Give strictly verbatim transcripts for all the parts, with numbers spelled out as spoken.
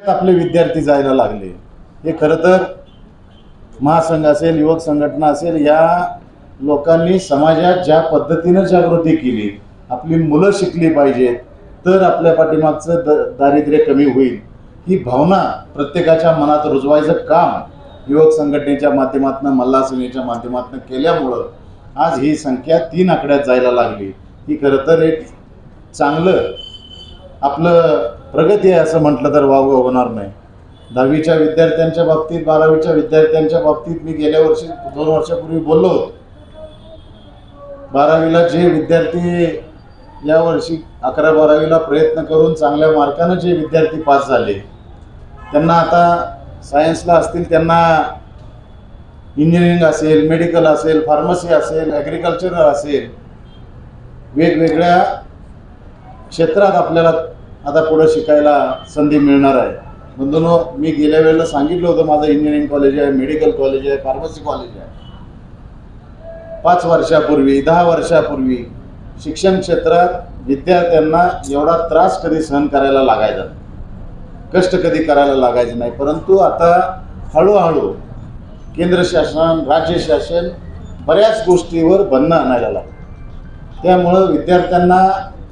आपले विद्यार्थी जायला लागले। हे खरं तर महासंघ असेल, युवक संघटना असेल, या लोकांनी समाजात ज्या पद्धतीने जागृती केली, आपली मुलं शिकली पाहिजेत तर आपल्या पाठीमागचं द दारिद्र्य कमी होईल, ही भावना प्रत्येकाच्या मनात रुजवायचं काम युवक संघटनेच्या माध्यमातून, मल्हार सेनेच्या माध्यमातून केल्यामुळं आज ही संख्या तीन आकड्यात जायला लागली। ही खरं तर एक चांगलं आपलं प्रगती आहे असं म्हटलं तर वावगं होणार नाही। दहावीच्या विद्यार्थ्यांच्या बाबतीत, बारावीच्या विद्यार्थ्यांच्या बाबतीत मी गेल्या वर्षी दोन वर्षापूर्वी बोललो होतो। बारावीला जे विद्यार्थी यावर्षी अकरा बारावीला प्रयत्न करून चांगल्या मार्काने जे विद्यार्थी पास झाले, त्यांना आता सायन्सला असतील त्यांना इंजिनिअरिंग असेल, मेडिकल असेल, फार्मसी असेल, ॲग्रिकल्चर असेल, वेगवेगळ्या क्षेत्रात आपल्याला आता पुढे शिकायला संधी मिळणार आहे। बंधूंनो, मी गेल्या वेळेला सांगितलं होतं माझं इंजिनिअरिंग कॉलेज आहे, मेडिकल कॉलेज आहे, फार्मसी कॉलेज आहे। पाच वर्षापूर्वी, दहा वर्षापूर्वी शिक्षण क्षेत्रात विद्यार्थ्यांना एवढा त्रास कधी सहन करायला लागायचा, कष्ट कधी करायला लागायचे नाही। परंतु आता हळूहळू केंद्र शासन, राज्य शासन बऱ्याच गोष्टीवर बंधनं आणायला लागलं। त्यामुळं विद्यार्थ्यांना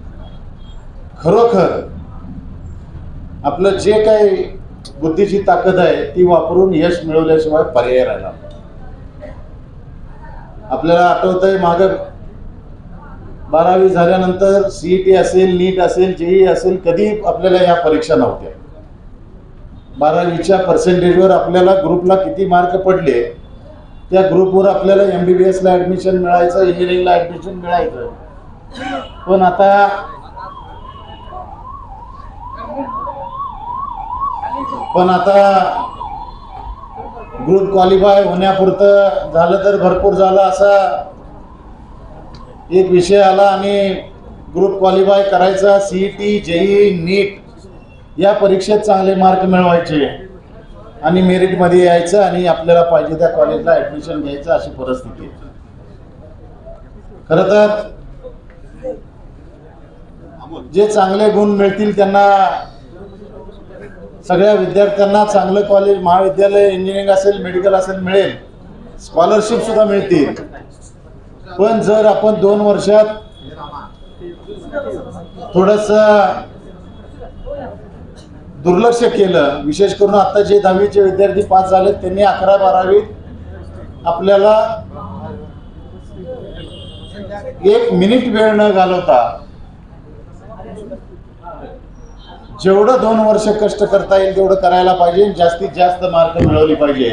खरोखर आपलं जे काही बुद्धीची ताकद आहे ती वापरून यश मिळवल्याशिवाय पर्याय राहिला। आपल्याला आठवतंय मागं बारावी झाल्यानंतर सीईटी असेल, नीट असेल, जेई असेल, कधी आपल्याला या परीक्षा नव्हत्या। बारावीच्या पर्सेंटेजवर आपल्याला ग्रुपला किती मार्क पडले त्या ग्रुपवर आपल्याला एम बी बी एसला ॲडमिशन मिळायचं, इंजिनिअरिंगला ॲडमिशन मिळायचं। पण आता पण आता ग्रुप क्वालिफाय होण्यापुरतं झालं तर भरपूर झालं असा एक विषय आला आणि ग्रुप क्वालिफाय करायचा, सीईटी, जेई, नीट या परीक्षेत चांगले मार्क मिळवायचे आणि मेरिटमध्ये यायचं आणि आपल्याला पाहिजे त्या कॉलेजला ॲडमिशन घ्यायचं, अशी परिस्थिती आहे। खरं तर जे चांगले गुण मिळतील त्यांना, सगळ्या विद्यार्थ्यांना चांगलं कॉलेज, महाविद्यालय, इंजिनिअरिंग असेल, मेडिकल असेल मिळेल, स्कॉलरशिप सुद्धा मिळतील। पण जर आपण दोन वर्षात थोडंसं दुर्लक्ष केलं, विशेष करून आता जे दहावीचे विद्यार्थी पास झाले त्यांनी अकरा बारावीत आपल्याला एक मिनिट वेळ न घालवता जेवढं दोन वर्ष कष्ट करता येईल तेवढं करायला पाहिजे, जास्तीत जास्त मार्क मिळवली पाहिजे।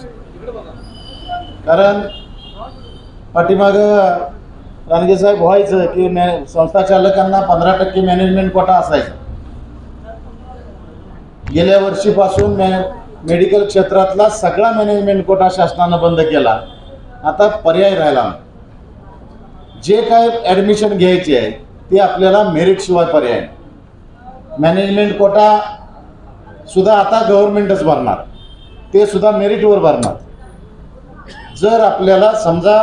कारण पाठीमाग रानगे साहेब व्हायचं की संस्था चालकांना पंधरा टक्के मॅनेजमेंट कोटा असायचा। गेल्या वर्षीपासून मेडिकल क्षेत्रातला सगळा मॅनेजमेंट कोटा शासनानं बंद केला। आता पर्याय राहिला, जे काय ॲडमिशन घ्यायचे आहे ते आपल्याला मेरिट शिवाय पर्याय नाही। मॅनेजमेंट कोटा सुद्धा आता गव्हर्नमेंटच भरणार, ते सुद्धा मेरिटवर भरणार। जर आपल्याला समजा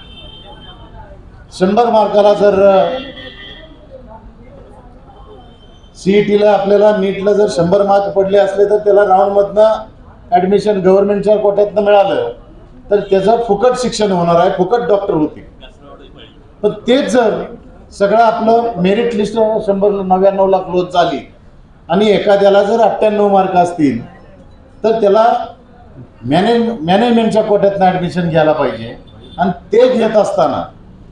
शंभर मार्काला जर सीईटीला आपल्याला नीटला जर शंभर मार्क पडले असले तर त्याला राऊंडमधनं ॲडमिशन गव्हर्नमेंटच्या कोट्यातनं मिळालं तर त्याचं फुकट शिक्षण होणार आहे, फुकट डॉक्टर होतील। पण तेच जर सगळं आपलं मेरिट लिस्ट शंभर नव्याण्णवला क्लोज झाली आणि एखाद्याला जर अठ्ठ्याण्णव मार्क असतील तर त्याला मॅनेज मॅनेजमेंटच्या कोट्यातनं ॲडमिशन घ्यायला पाहिजे। आणि ते घेत असताना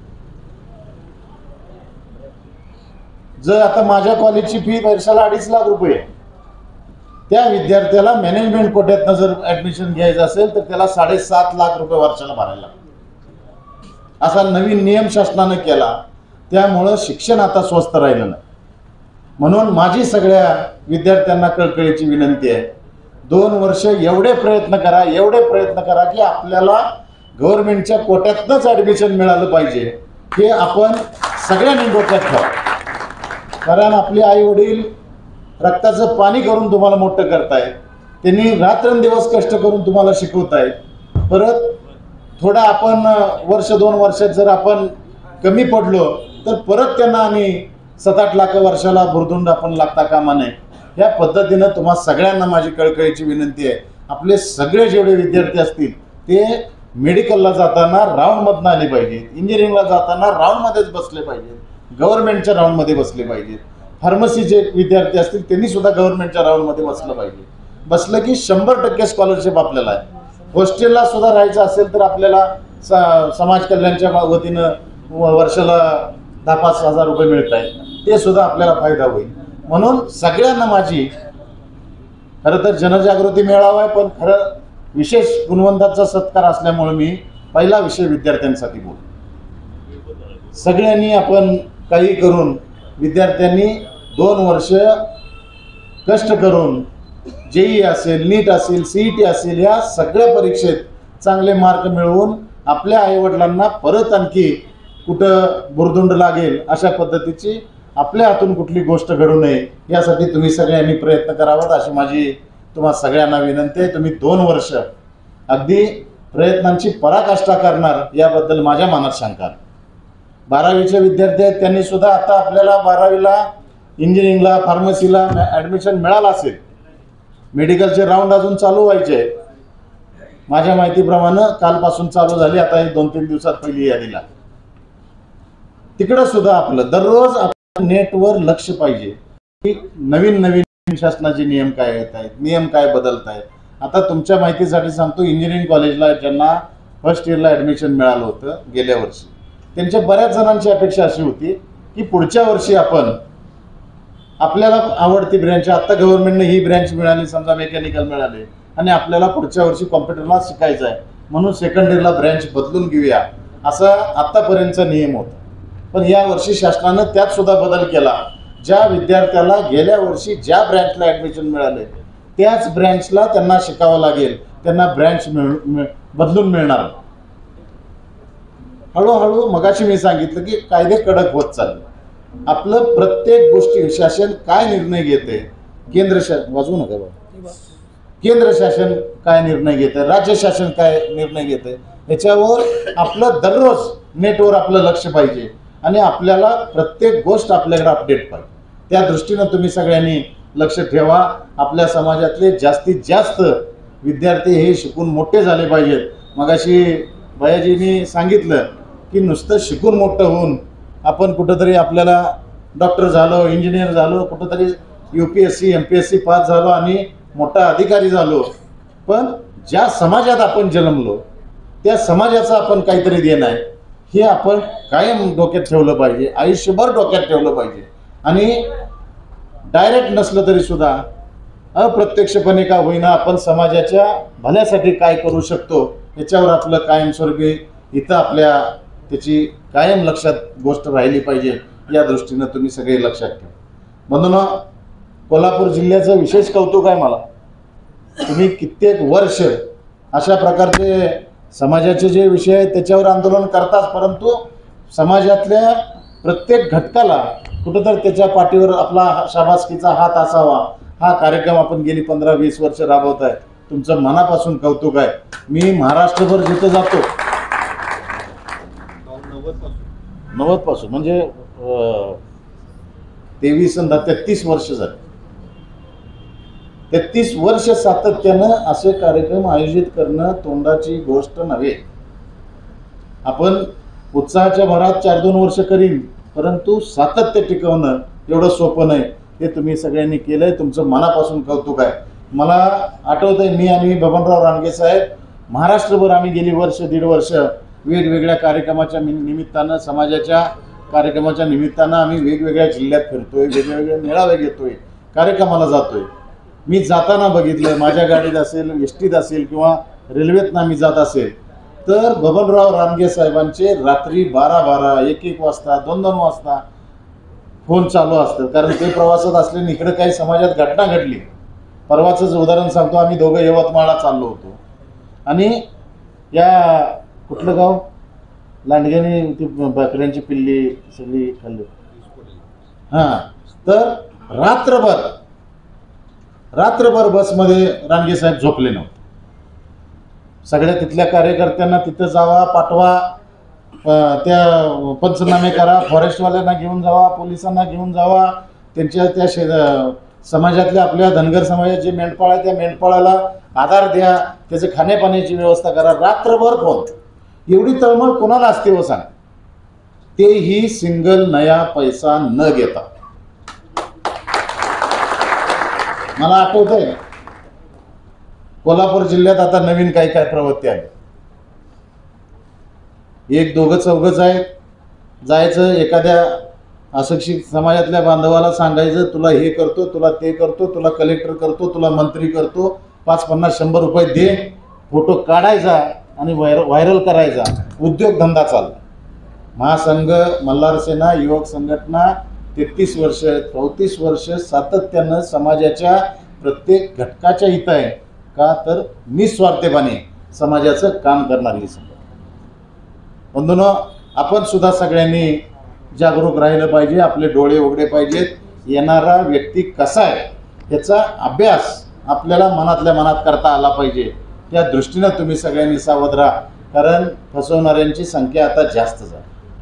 जर आता माझ्या कॉलेजची फी वर्षाला अडीच लाख रुपये, त्या विद्यार्थ्याला मॅनेजमेंट कोट्यातनं जर ॲडमिशन घ्यायचं असेल तर त्याला साडेसात लाख रुपये वर्षाला भरायला, असा नवीन नियम शासनानं केला। त्यामुळं शिक्षण आता स्वस्त राहिलं नाही। म्हणून माझी सगळ्या विद्यार्थ्यांना कळकळीची विनंती आहे, दोन वर्ष एवढे प्रयत्न करा, एवढे प्रयत्न करा की आपल्याला गव्हर्नमेंटच्या कोट्यातनंच ॲडमिशन मिळालं पाहिजे, हे आपण सगळ्यांनी डोक्यात ठेवा। कारण आपले आई वडील रक्ताचं पाणी करून तुम्हाला मोठं करतायत, त्यांनी रात्रंदिवस कष्ट करून तुम्हाला शिकवतायत। परत थोडा आपण वर्ष दोन वर्षात जर आपण कमी पडलो तर परत त्यांना आणि सात आठ लाख वर्षाला भुर्दंड आपण लागता कामा नये। या पद्धतीनं तुम्हा सगळ्यांना माझी कळकळीची विनंती आहे, आपले सगळे जेवढे विद्यार्थी असतील ते मेडिकलला जाताना राऊंडमधनं आले पाहिजेत, इंजिनिअरिंगला जाताना राऊंडमध्येच बसले पाहिजेत, गव्हर्नमेंटच्या राऊंडमध्ये बसले पाहिजेत, फार्मसीचे विद्यार्थी असतील त्यांनी सुद्धा गव्हर्नमेंटच्या राऊंडमध्ये बसलं पाहिजे. बसलं की शंभर टक्के स्कॉलरशिप आपल्याला आहे. हॉस्टेलला सुद्धा राहायचं असेल तर आपल्याला स समाज कल्याणच्या वतीनं वर्षाला दहा पाच हजार रुपये मिळत आहेत, ते सुद्धा आपल्याला फायदा होईल. म्हणून सगळ्यांना माझी खरं तर जनजागृती मेळावा आहे, पण खरं विशेष गुणवंताचा सत्कार असल्यामुळे मी पहिला विषय विद्यार्थ्यांसाठी बोलतो. सगळ्यांनी आपण काही करून विद्यार्थ्यांनी दोन वर्ष कष्ट करून जेई असेल, नीट असेल, सीईटी असेल, या सगळ्या परीक्षेत चांगले मार्क मिळवून आपल्या आईवडिलांना परत आणखी कुठं बुरदुंड लागेल अशा पद्धतीची आपल्या हातून कुठली गोष्ट घडू नये यासाठी तुम्ही सगळ्यांनी प्रयत्न करावात अशी माझी तुम्हा सगळ्यांना विनंती आहे. तुम्ही दोन वर्ष अगदी प्रयत्नांची पराकाष्ठा करणार याबद्दल माझ्या मनात शंका आहे. बारावीचे विद्यार्थी आहेत त्यांनी सुद्धा आता आपल्याला बारावीला इंजिनिअरिंगला फार्मसीला ॲडमिशन मिळालं असेल. मेडिकलचे राऊंड अजून चालू व्हायचे, माझ्या माहितीप्रमाणे कालपासून चालू झाली, आता एक दोन तीन दिवसात पहिली यादीला. तिकडं सुद्धा आपलं दररोज आपण नेटवर लक्ष पाहिजे की नवीन नवीन शासनाचे नियम काय येत आहेत, नियम काय बदलत आहेत. आता तुमच्या माहितीसाठी सांगतो, इंजिनिअरिंग कॉलेजला ज्यांना फर्स्ट इयरला ॲडमिशन मिळालं होतं गेल्या वर्षी, त्यांच्या बऱ्याच जणांची अपेक्षा अशी होती की पुढच्या वर्षी आपण आपल्याला आवडती ब्रँच, आत्ता गव्हर्नमेंटने ही ब्रँच मिळाली, समजा मेकॅनिकल मिळाले आणि आपल्याला पुढच्या वर्षी कॉम्प्युटरला शिकायचं आहे म्हणून सेकंड इयरला ब्रँच बदलून घेऊया असा आत्तापर्यंतचा नियम होता. पण या वर्षी शासनानं त्यात सुद्धा बदल केला. ज्या विद्यार्थ्याला गेल्या वर्षी ज्या ब्रँचला ॲडमिशन मिळाले त्याच ब्रँचला त्यांना शिकावं लागेल, त्यांना ब्रँच मिळ बदलून मिळणार. हळूहळू मगाशी मी सांगितलं की कायदे कडक होत चालले. आपलं प्रत्येक गोष्टी शासन काय निर्णय घेते, केंद्र शासन वाजवू नका बाबा, केंद्र शासन काय निर्णय घेते, राज्य शासन काय निर्णय घेते, याच्यावर आपलं दररोज नेटवर आपलं लक्ष पाहिजे आणि आपल्याला प्रत्येक गोष्ट आपल्याकडे अपडेट पाहिजे. त्या दृष्टीनं तुम्ही सगळ्यांनी लक्ष ठेवा. आपल्या समाजातले जास्तीत जास्त विद्यार्थी हे शिकून मोठे झाले पाहिजेत. मगाशी भैयाजींनी सांगितलं की नुसतं शिकून मोठं होऊन आपण कुठंतरी आपल्याला डॉक्टर झालो, इंजिनियर झालो, कुठंतरी U P S C M P S C pass झालो आणि मोठा अधिकारी झालो, पण ज्या समाजात आपण जन्मलो त्या समाजाचं आपण काहीतरी देणं आहे हे आपण कायम डोक्यात ठेवलं पाहिजे, आयुष्यभर डोक्यात ठेवलं पाहिजे. आणि डायरेक्ट नसलं तरी सुद्धा अप्रत्यक्षपणे का होईना आपण समाजाच्या भल्यासाठी काय करू शकतो याच्यावर आपलं कायमस्वरूपी इथं आपल्या त्याची कायम लक्षात गोष्ट राहिली पाहिजे. या दृष्टीनं तुम्ही सगळे लक्षात ठेवा. म्हणून कोल्हापूर जिल्ह्याचं विशेष कौतुक आहे मला. तुम्ही कित्येक वर्ष अशा प्रकारचे समाजाचे जे विषय आहेत त्याच्यावर आंदोलन करताच, परंतु समाजातल्या प्रत्येक घटकाला कुठंतरी त्याच्या पाठीवर आपला शाबासकीचा हात असावा हा कार्यक्रम आपण गेली पंधरा वीस वर्ष राबवत आहे. तुमचं मनापासून कौतुक आहे. मी महाराष्ट्रभर जिथं जातो नव्वद पासून म्हणजे तेवीस आणि तेहतीस वर्ष झाले, तेहतीस वर्ष सातत्यानं असे कार्यक्रम आयोजित करणं तोंडाची गोष्ट नव्हे. आपण उत्साहाच्या भरात चार दोन वर्ष करीन, परंतु सातत्य टिकवणं एवढं सोपं नाही. हे तुम्ही सगळ्यांनी केलंय, तुमचं मनापासून कौतुक आहे. मला आठवत आहे मी आणि बबनराव रानगे साहेब महाराष्ट्रभर आम्ही गेली वर्ष दीड वर्ष वेगवेगळ्या कार्यक्रमाच्या निमित्तानं, समाजाच्या कार्यक्रमाच्या निमित्तानं आम्ही वेगवेगळ्या जिल्ह्यात फिरतोय, वेगवेगळे मेळावे घेतोय, कार्यक्रमाला जातोय. मी जाताना बघितलं, माझ्या गाडीत असेल, एस टीत असेल किंवा रेल्वेतनं आम्ही जात असेल तर बबनराव रानगे साहेबांचे रात्री बारा बारा एक एक वाजता दोन दोन वाजता फोन चालू असतात. कारण ते प्रवासात असल्याने इकडे काही समाजात घटना घडली. परवाचंच उदाहरण सांगतो. आम्ही दोघं यवतमाळला चाललो होतो आणि या कुठलं गाव लांडग्याने ती बकऱ्यांची पिल्ली सगळी खाल्ली, हां, तर रात्रभर रात्रभर बसमध्ये रानगे साहेब झोपले नव्हते. सगळ्या तिथल्या कार्यकर्त्यांना तिथं जावा, पाठवा, त्या पंचनामे करा, फॉरेस्टवाल्यांना घेऊन जावा, पोलिसांना घेऊन जावा, त्यांच्या त्या शे समाजातल्या आपल्या धनगर समाजात जे मेंढपाळ आहे त्या मेंढपाळाला आधार द्या, त्याचे खाण्यापाण्याची व्यवस्था करा, रात्रभर फोन। एवढी तळमळ कोणाला असते हो सांग? तेही सिंगल नया पैसा न घेता। मला आठवतंय कोल्हापूर जिल्ह्यात आता नवीन काही काय प्रवृत्ती आहे। एक दोघं चौघच आहेत, जायचं एखाद्या अशिक्षित समाजातल्या बांधवाला सांगायचं तुला हे करतो, तुला ते करतो, तुला कलेक्टर करतो, तुला मंत्री करतो, पाच पन्नास शंभर रुपये दे, फोटो काढायचा आणि व्हायर व्हायरल करायचा, उद्योगधंदा चालला। महासंघ, मल्हार सेना, युवक संघटना तेहतीस वर्ष चौतीस वर्ष सातत्यानं समाजाच्या प्रत्येक घटकाच्या हित आहे का तर निस्वार्थीपणे समाजाचं काम करणारी संघटना। बंधूंनो, आपण सुद्धा सगळ्यांनी जागरूक राहिलं पाहिजे, आपले डोळे उघडे पाहिजेत। येणारा व्यक्ती कसा आहे याचा अभ्यास आपल्याला मनातल्या मनात करता आला पाहिजे। त्या दृष्टीने तुम्ही सगळ्यांनी सावध राहा, कारण फसवणाऱ्यांची संख्या आता जास्त झाली।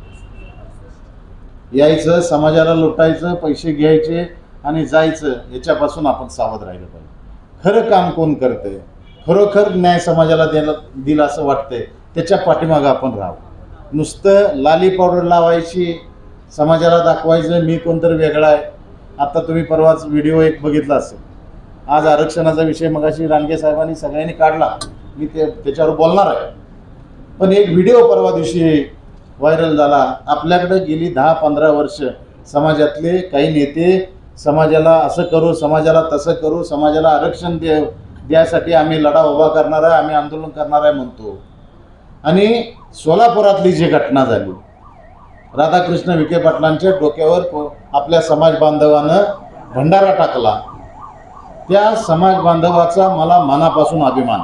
यायचं, समाजाला लुटायचं, पैसे घ्यायचे आणि जायचं, याच्यापासून आपण सावध राहिलं पाहिजे। खरं काम कोण करतंय, खरोखर न्याय समाजाला द्यायला दिला असं वाटतंय, त्याच्या पाठीमागं आपण राहावं। नुसतं लाली पावडर लावायची, समाजाला दाखवायचं मी कोणतरी वेगळा आहे। आता तुम्ही परवाच व्हिडिओ एक बघितला असेल, आज आरक्षणाचा विषय मगाशी रानगे साहेबांनी सगळ्यांनी काढला, मी ते त्याच्यावर बोलणार आहे। पण एक व्हिडिओ परवा दिवशी व्हायरल झाला। आपल्याकडे गेली दहा पंधरा वर्ष समाजातले काही नेते समाजाला असं करू, समाजाला तसं करू, समाजाला आरक्षण दे द्यासाठी आम्ही लढा उभा करणार आहे, आम्ही आंदोलन करणार आहे म्हणतो। आणि सोलापुरातली जी घटना झाली, राधाकृष्ण विखे पाटलांच्या डोक्यावर आपल्या समाज बांधवानं भंडारा टाकला, त्या समाज बांधवाचा मला मनापासून अभिमान।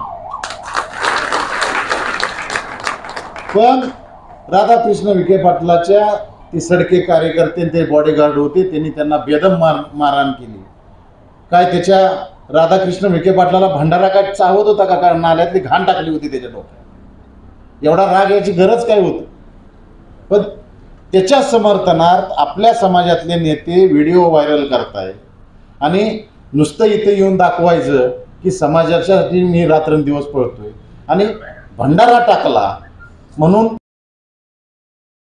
पण राधाकृष्ण विखे पाटलाच्या ते सडके कार्यकर्ते, ते बॉडीगार्ड होते, त्यांनी त्यांना बेदम मार मारहाण केली। काय त्याच्या राधाकृष्ण विखे पाटलाला भंडारा काय चावत होता का? कारण नाल्यातली घाण टाकली होती त्याच्या डोक्यात। एवढा राग याची गरज काय होती? पण त्याच्या समर्थनार्थ आपल्या समाजातले नेते व्हिडिओ व्हायरल करताय आणि नुसतं इथे येऊन दाखवायचं की समाजासाठी मी रात्रंदिवस पळतोय आणि भंडारा टाकला म्हणून